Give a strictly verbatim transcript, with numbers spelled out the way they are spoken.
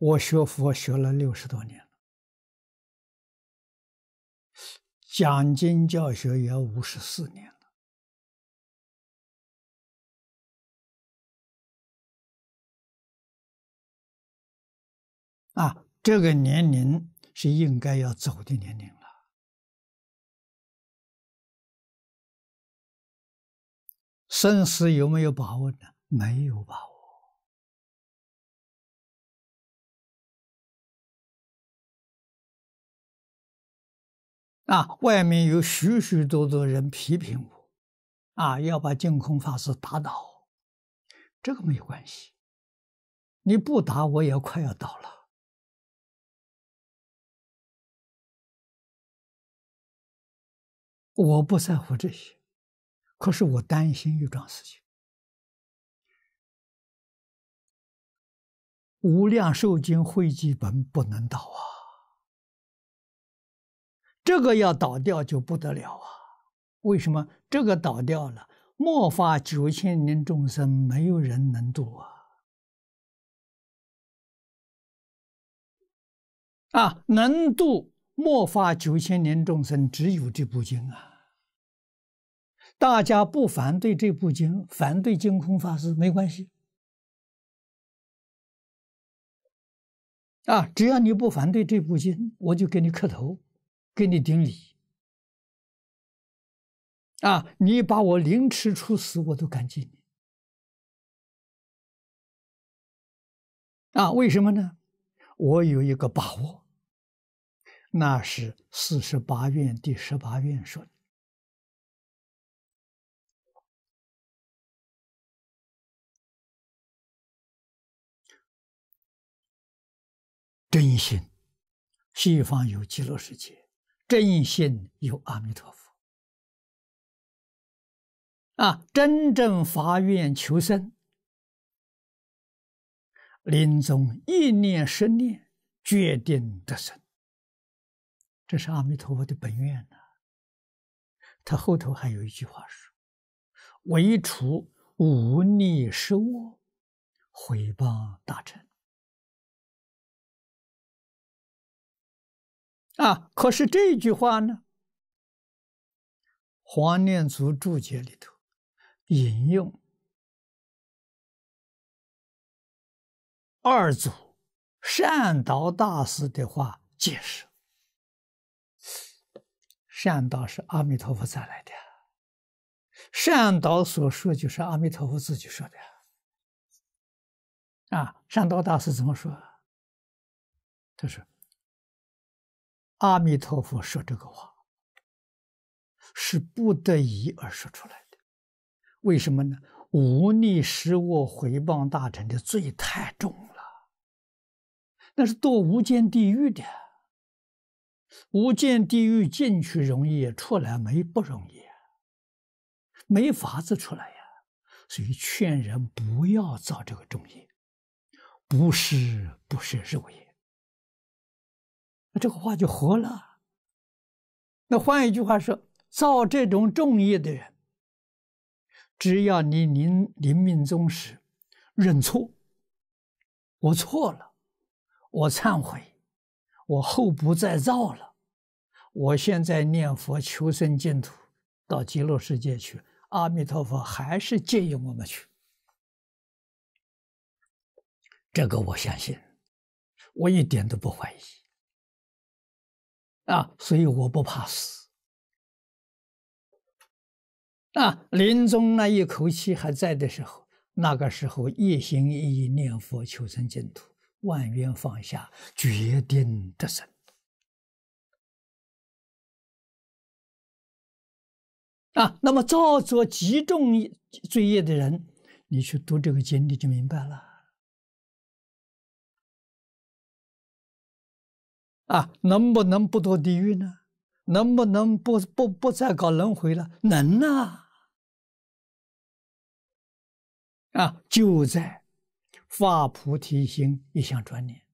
我学佛学了六十多年了，讲经教学也五十四年了。啊，这个年龄是应该要走的年龄了。生死有没有把握呢？没有把握。啊，外面有许许多多人批评我，啊，要把净空法师打倒，这个没有关系，你不打我也快要倒了。我不在乎这些，可是我担心一桩事情：无量寿经汇集本不能倒啊，这个要倒掉就不得了啊！为什么？这个倒掉了，末法九千年众生没有人能度啊！啊，能度末法九千年众生只有这部经啊！大家不反对这部经，反对净空法师没关系啊！只要你不反对这部经，我就给你磕头，给你顶礼啊！你把我凌迟处死，我都感激你啊！为什么呢？我有一个把握，那是四十八愿第十八愿说的。真心，西方有极乐世界，真心有阿弥陀佛。啊，真正发愿求生，临终一念十念，决定得生。这是阿弥陀佛的本愿呐、啊。他后头还有一句话说：“唯除忤逆失恶，毁谤大乘。”啊，可是这句话呢，黄念祖注解里头引用二祖善导大师的话解释。善导是阿弥陀佛再来的，善导所说就是阿弥陀佛自己说的。啊，善导大师怎么说？他说：“阿弥陀佛说这个话，是不得已而说出来的。为什么呢？忤逆失恶毁谤大乘的罪太重了，那是堕无间地狱的。无间地狱进去容易，出来没不容易，没法子出来呀。所以劝人不要造这个重业，不是不是肉业。那这个话就活了。那换一句话说，造这种重业的人，只要你临临命终时认错，我错了，我忏悔，我后不再造了，我现在念佛求生净土，到极乐世界去，阿弥陀佛还是接引我们去。这个我相信，我一点都不怀疑啊，所以我不怕死啊。临终那一口气还在的时候，那个时候一心一意念佛求生净土，万缘放下，决定得生啊。那么造作极重罪业的人，你去读这个经你就明白了啊。能不能不堕地狱呢？能不能不不不再搞轮回了？能啊！啊，就在发菩提心，一向专念。